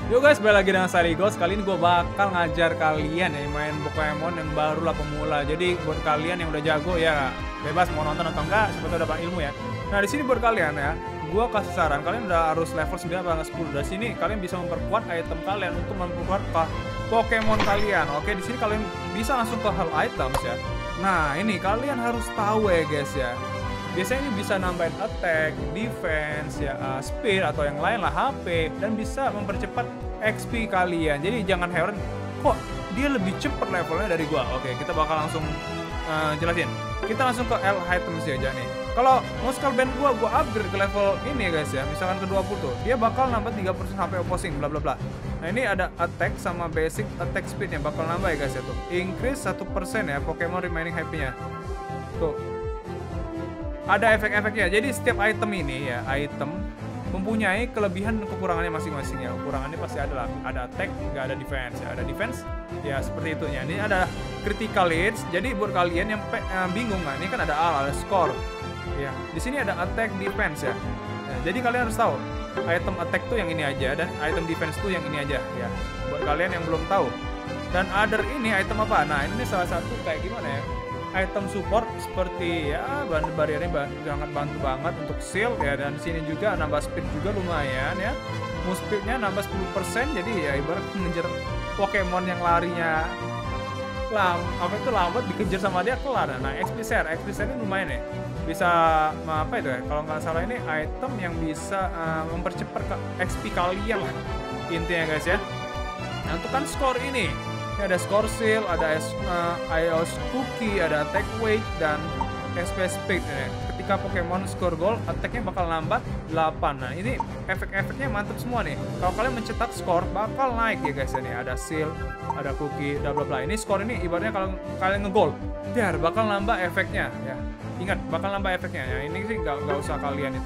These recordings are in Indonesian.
Yo guys, balik lagi dengan saya Rigos. Kali ini gue bakal ngajar kalian ya main Pokemon yang baru lah pemula. Jadi buat kalian yang udah jago ya bebas mau nonton atau enggak, siapa tahu dapat ilmu ya. Nah di sini buat kalian ya, gue kasih saran kalian udah harus level 9 atau 10. Dari sini kalian bisa memperkuat item kalian untuk memperkuat Pokemon kalian. Oke, di sini kalian bisa langsung ke hal items ya. Nah ini kalian harus tahu ya guys ya. Biasanya ini bisa nambahin attack, defense, ya, speed atau yang lain lah, HP, dan bisa mempercepat XP kalian. Jadi jangan heran, kok dia lebih cepat levelnya dari gua. Oke, kita bakal langsung jelasin. Kita langsung ke L items aja nih. Kalau Muscle Band gua upgrade ke level ini ya guys ya, misalkan ke 20 tuh, dia bakal nambah 3% HP opposing, bla bla bla. Nah ini ada attack sama basic attack speednya bakal nambah ya guys ya tuh. Increase 1% ya Pokemon remaining HP-nya. Tuh. Ada efek-efeknya. Jadi setiap item ini ya, item mempunyai kelebihan dan kekurangannya masing-masing ya. Kekurangannya pasti ada lah. Ada attack, nggak ada defense ya. Ada defense, ya seperti itu ya. Ini ada critical hits. Jadi buat kalian yang bingung nggak, ini kan ada ada score. Ya, di sini ada attack, defense ya. Nah, jadi kalian harus tahu item attack tuh yang ini aja dan item defense tuh yang ini aja ya. Buat kalian yang belum tahu. Dan other ini item apa? Nah ini salah satu kayak gimana ya? Item support seperti ya bariernya sangat bantu banget untuk shield ya, dan sini juga nambah speed juga lumayan ya. Move speednya nambah 10%, jadi ya ibarat mengejar Pokemon yang larinya lambat dikejar sama dia kelar. Nah XP share ini lumayan ya, bisa apa itu ya, kalau nggak salah ini item yang bisa mempercepat XP kalian lah intinya guys ya. Nah untuk kan skor ini ada score seal, ada IOS cookie, ada attack weight, dan SP speed. Ketika Pokemon score gold, attacknya bakal nambah 8. Nah ini efek-efeknya mantap semua nih. Kalau kalian mencetak skor bakal naik ya guys. Ini ada seal, ada cookie, bla bla bla. Ini skor ini ibaratnya kalau kalian nge-gold, biar bakal nambah efeknya ya. Ingat, bakal nambah efeknya ya. Ini sih nggak usah kalian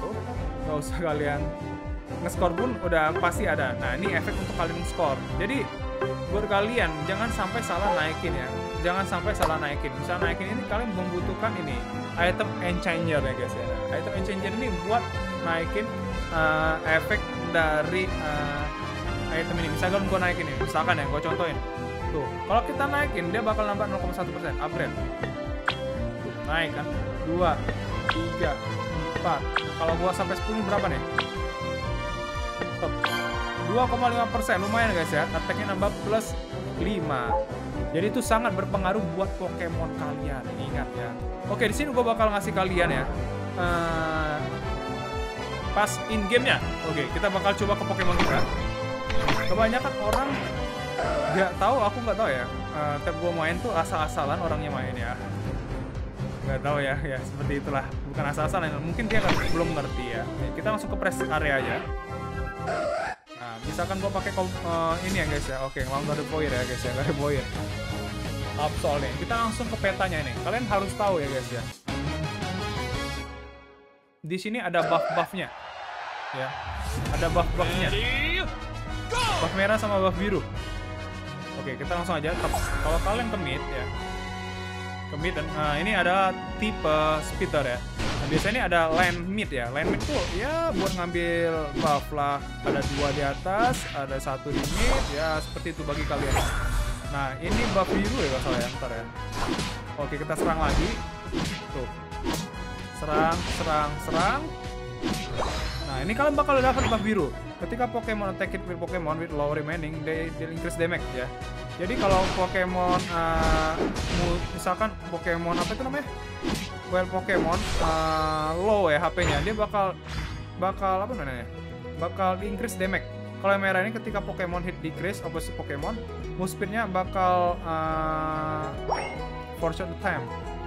nge-score pun udah pasti ada. Nah ini efek untuk kalian score. Jadi buat kalian jangan sampai salah naikin ya, misal naikin ini kalian membutuhkan ini item Enchanger ya guys ya. Nah, item Enchanger ini buat naikin efek dari item ini. Misalkan gua naikin ini, misalkan ya gua contohin tuh, kalau kita naikin dia bakal nambah 0,1% upgrade tuh, naik kan 2, 3, 4. Kalau gua sampai 10 berapa nih? Top 2,5%, lumayan guys ya. Attack-nya nambah plus 5. Jadi itu sangat berpengaruh buat Pokemon kalian, ingat ya. Oke, di sini gue bakal ngasih kalian ya pas in game-nya. Oke, kita bakal coba ke Pokemon kita. Kebanyakan orang nggak tahu, aku nggak tahu ya. Tiap gue main tuh asal-asalan orangnya main ya. Nggak tahu ya, seperti itulah. Bukan asal-asalan, mungkin dia belum ngerti ya. Kita langsung ke press area aja. Nah, misalkan gua pakai ini ya guys ya. Oke, nggak ada power ya guys ya, nggak ada power. Absol nih. Kita langsung ke petanya nih. Kalian harus tahu ya guys ya. Di sini ada buff-buffnya. Ya. Ada buff-buffnya. Buff merah sama buff biru. Oke, kita langsung aja. Kalau kalian ke mid ya. Ke mid dan ini ada tipe speeder ya. Nah, biasanya ini ada land mid ya. Land mid tuh ya buat ngambil buff lah. Ada 2 di atas, ada 1 di mid ya, seperti itu bagi kalian. Nah ini buff biru ya kalau salah ya, ntar ya. Oke, kita serang lagi. Tuh, serang. Nah ini kalian bakal dapat buff biru. Ketika Pokemon attack with Pokemon with low remaining, they increase damage ya. Jadi kalau Pokemon misalkan Pokemon apa itu namanya? Pokemon low ya HP-nya, dia bakal apa namanya? Bakal increase damage. Kalau yang merah ini ketika Pokemon hit decrease opposite Pokemon, move speed-nya bakal for short time.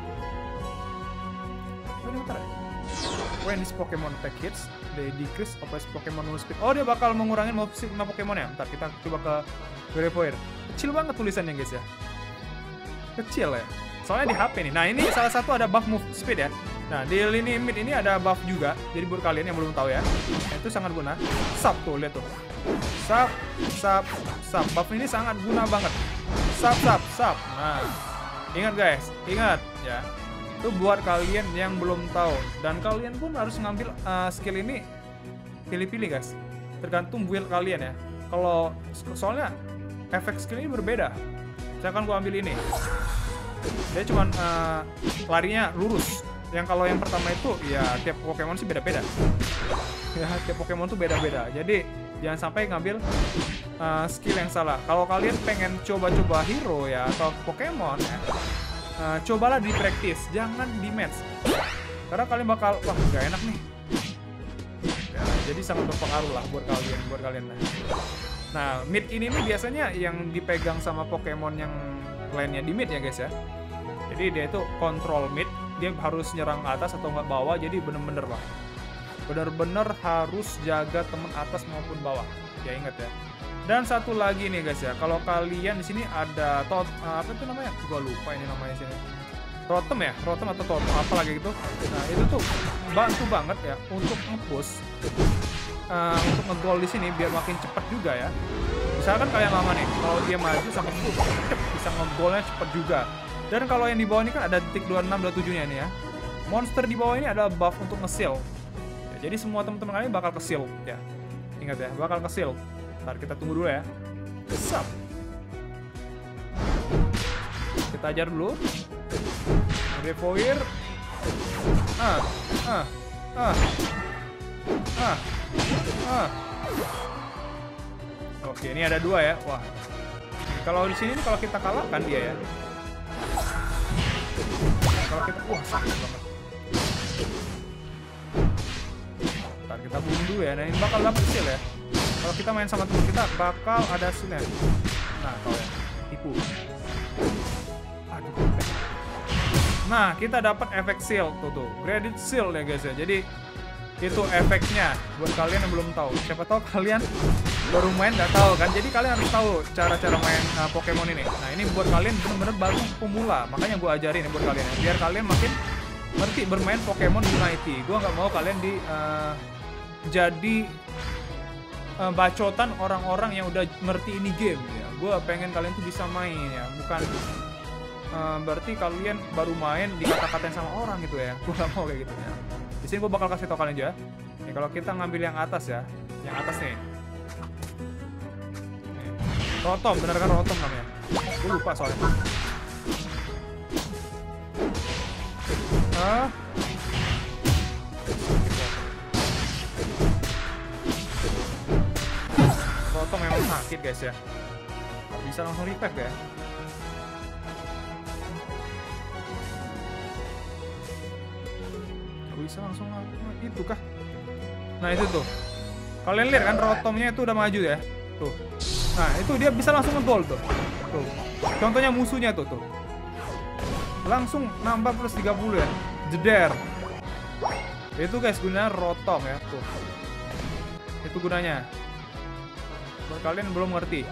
When this Pokemon attack hits, they decrease opposite Pokemon move speed. Oh, dia bakal mengurangi move speed Pokemon ya. Ntar kita coba ke Verifier. Kecil banget tulisannya guys ya. Kecil ya. Soalnya di HP nih. Nah ini salah satu ada buff move speed ya. Nah di lini mid ini ada buff juga. Jadi buat kalian yang belum tahu ya, nah, itu sangat guna. Sap tuh, lihat tuh. Sap. Buff ini sangat guna banget. Sap. Nah ingat guys, ingat ya. Itu buat kalian yang belum tahu. Dan kalian pun harus ngambil skill ini pilih-pilih guys. Tergantung build kalian ya. Kalau soalnya efek skill ini berbeda. Misalkan gua ambil ini, dia cuman larinya lurus. Yang kalau yang pertama itu ya tiap Pokemon sih beda-beda. Ya tiap Pokemon tuh beda-beda. Jadi jangan sampai ngambil skill yang salah. Kalau kalian pengen coba-coba hero ya atau Pokemon ya, cobalah di practice, jangan di match. Karena kalian bakal wah nggak enak nih. Ya, jadi sangat berpengaruh lah buat kalian. Nah, mid ini nih biasanya yang dipegang sama Pokemon yang lainnya di mid ya guys ya. Jadi dia itu kontrol mid, dia harus nyerang atas atau nggak bawah, jadi bener-bener lah. Bener-bener harus jaga temen atas maupun bawah. Ya ingat ya. Dan satu lagi nih guys ya, kalau kalian di sini ada apa itu namanya? Gua lupa ini namanya sini. Rotom atau totem apa lagi gitu. Nah, itu tuh bantu banget ya untuk nge-push untuk nge-goal di sini biar makin cepat juga ya. Misalkan kalian lama nih, kalau dia maju sampai bisa nge-goalnya cepat juga. Dan kalau yang di bawah ini kan ada detik 26-27-nya nih ya. Monster di bawah ini ada buff untuk nge-seal. Ya, jadi semua teman-teman kalian bakal ke-seal ya. Ingat ya, bakal ke-seal. Ntar kita tunggu dulu ya. Sup. Kita ajar dulu. Devoir. Oke, ini ada 2 ya. Wah. Kalau di sini kalau kita kalahkan dia ya. Kalau kita sakit banget. Ntar kita bunuh dulu ya. Nah, ini bakal dapat skill ya. Kalau kita main sama teman kita bakal ada skillnya. Nah, kau ya. Tipu. Aduh. Nah, kita dapat efek seal tuh. Graded seal ya guys ya. Jadi itu efeknya buat kalian yang belum tahu. Siapa tahu kalian baru main nggak tahu kan. Jadi kalian harus tahu cara-cara main Pokemon ini. Nah, ini buat kalian bener-bener baru pemula. Makanya gue ajarin buat kalian ya. Biar kalian makin ngerti bermain Pokemon Unity. Gue nggak mau kalian jadi bacotan orang-orang yang udah ngerti ini game ya. Gue pengen kalian tuh bisa main ya. Bukan berarti kalian baru main dikata-katain sama orang gitu ya. Gue gak mau kayak gitu ya. Di sini gue bakal kasih tau kalian aja. Nih kalau kita ngambil yang atas ya, yang atas nih. Rotom, bener kan Rotom namanya? Gue lupa soalnya. Rotom memang sakit guys ya. Bisa langsung revive ya. Bisa langsung itu kah? Nah itu tuh kalian lihat kan Rotomnya itu udah maju ya tuh. Nah itu dia bisa langsung nge-goal tuh. Contohnya musuhnya tuh langsung nambah plus 30 ya, jeder. Itu guys gunanya Rotom ya tuh. Itu gunanya buat kalian belum ngerti.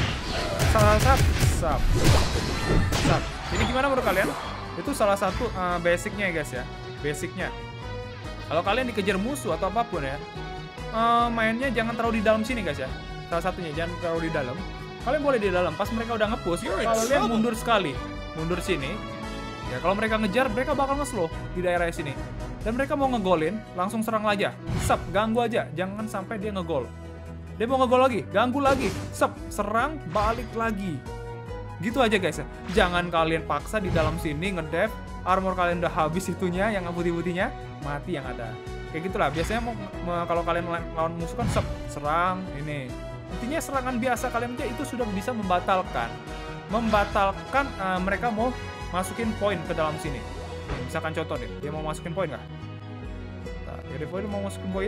Sap. Jadi gimana menurut kalian? Itu salah satu basicnya ya guys ya. Basicnya kalau kalian dikejar musuh atau apapun ya, mainnya jangan terlalu di dalam sini guys ya. Salah satunya jangan terlalu di dalam. Kalian boleh di dalam. Pas mereka udah nge-push, kalian mundur sekali, mundur sini. Ya kalau mereka ngejar, mereka bakal nge-slow di daerah sini. Dan mereka mau ngegolin, langsung serang aja. Sep, ganggu aja. Jangan sampai dia ngegol. Dia mau ngegol lagi, ganggu lagi. Sep, serang, balik lagi. Gitu aja guys ya. Jangan kalian paksa di dalam sini nge-dev. Armor kalian udah habis itunya, yang putih-putihnya mati yang ada. Kayak gitulah. Biasanya kalau kalian lawan musuh kan serang ini. Intinya serangan biasa kalian aja itu sudah bisa membatalkan mereka mau masukin poin ke dalam sini. Nih, misalkan contoh deh, dia mau masukin poin nggak? Nah, Devoir mau masukin poin?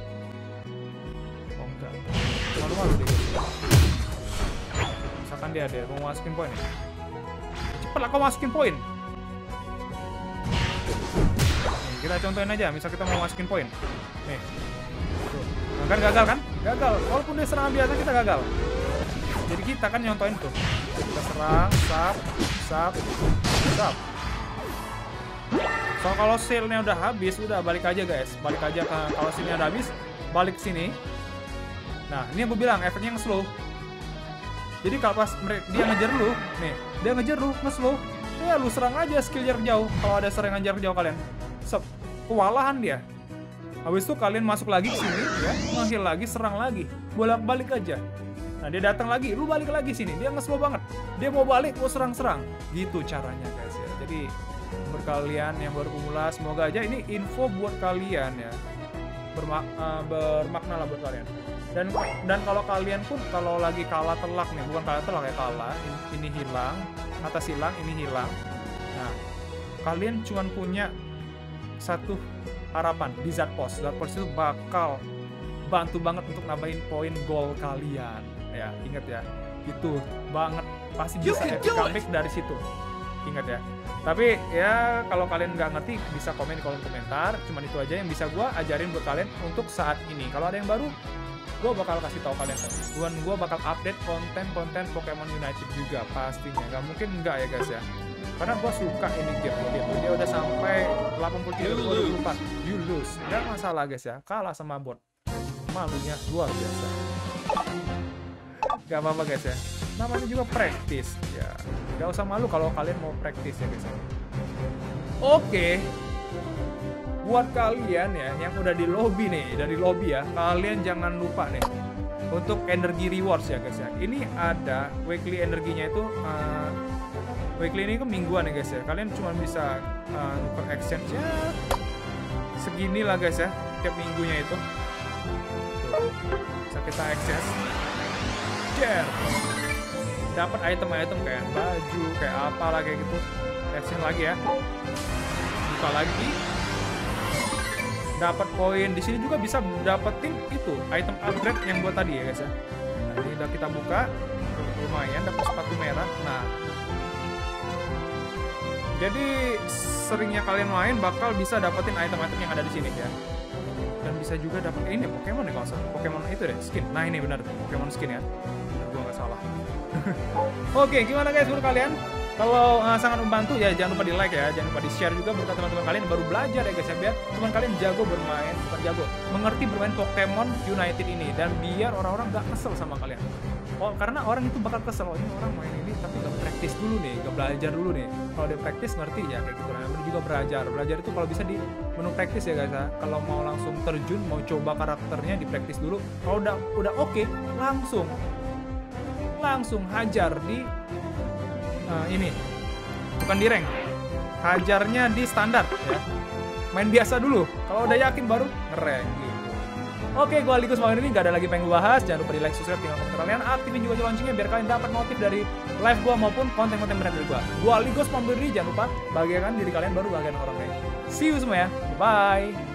Oh enggak. Malu-malu deh. Misalkan dia mau masukin poin ya. Cepet lah kau masukin poin. Kita contohin aja, misal kita mau masukin poin. Nih. Tuh. Nah, kan gagal kan? Gagal. Walaupun dia serangan biasa kita gagal. Jadi kita kan nyontohin tuh. Kita serang, sap. So kalau seal-nya udah habis, udah balik aja guys. Balik aja kalau seal-nya udah habis, balik ke sini. Nah, ini yang gue bilang efeknya nge-slow. Jadi kalau pas dia ngejar lu, nih, dia ngejar lu, nge-slow. Ya lu serang aja skill jarak jauh. Kalau ada serangan jarak jauh kalian. Kewalahan dia. Habis itu kalian masuk lagi ke sini ya, nge-heal lagi, serang lagi. Bolak-balik aja. Nah dia datang lagi, lu balik lagi sini, dia nge-slow banget, dia mau balik, mau serang-serang, gitu caranya guys ya. Jadi buat kalian yang baru pemula, semoga aja ini info buat kalian ya, bermakna lah buat kalian. Dan kalau kalian pun kalau lagi kalah telak nih, bukan kalah telak ya, kalah, ini hilang, atas hilang, ini hilang. Nah kalian cuma punya satu harapan di Zatpos. Zatpos itu bakal bantu banget untuk nambahin poin gol kalian. Ya, ingat ya. Itu banget. Pasti bisa epic comeback dari situ. Ingat ya. Tapi ya kalau kalian nggak ngerti bisa komen di kolom komentar. Cuman itu aja yang bisa gue ajarin buat kalian untuk saat ini. Kalau ada yang baru, gue bakal kasih tahu kalian. Gue bakal update konten-konten Pokemon United juga pastinya. Gak mungkin enggak ya guys ya. Karena gue suka ini game gitu. Dia udah sampai 83-24. You lose. Gak masalah guys ya. Kalah sama bot. Malunya luar biasa. Gak apa-apa guys ya. Namanya juga practice. Ya, gak usah malu kalau kalian mau practice ya guys ya. Oke. Buat kalian ya yang udah di lobby nih, dari lobby ya, kalian jangan lupa nih untuk energi rewards ya guys ya. Ini ada weekly energinya itu. Weekly ini kan mingguan ya guys ya. Kalian cuma bisa nuker exchange ya segini lah guys ya. Tiap minggunya itu. Tuh. Bisa kita exchange. Dapat item-item kayak baju, kayak apa lah kayak gitu. Exchange lagi ya. Buka lagi. Dapat poin. Di sini juga bisa dapetin itu item upgrade yang buat tadi ya guys ya. Nah, ini udah kita buka. Lumayan dapat sepatu merah. Nah, jadi seringnya kalian main bakal bisa dapetin item-item yang ada di sini ya. Dan bisa juga dapet ini Pokemon nih kalau salah. Pokemon itu deh, skin. Nah ini benar Pokemon skin ya. Benar, gua nggak salah. Oke, gimana guys menurut kalian? Kalau sangat membantu ya jangan lupa di like ya, jangan lupa di share juga buat teman-teman kalian yang baru belajar ya guys ya, biar teman kalian jago bermain, bukan jago, mengerti bermain Pokemon United ini dan biar orang-orang gak kesel sama kalian. Oh, karena orang itu bakal kesel, oh ini orang main ini tapi gak praktis dulu nih, gak belajar dulu nih. Kalau dia praktis ngerti ya kayak gitu. Nah, juga belajar itu kalau bisa di menu praktis ya guys ya. Kalau mau langsung terjun, mau coba karakternya di praktis dulu. Kalau udah oke, langsung hajar di ini, bukan di rank, hajarnya di standar ya. Main biasa dulu, kalau udah yakin baru nge-rank gitu. Oke, gue Aligus malam ini gak ada lagi pengen gue bahas. Jangan lupa di like, subscribe, tinggal komentar kalian, aktifin juga loncengnya biar kalian dapat notif dari live gue maupun konten-konten menarik dari gue. Gue Aligus pemberi, jangan lupa bahagiakan diri kalian baru bahagian orang lain. See you semua ya, bye.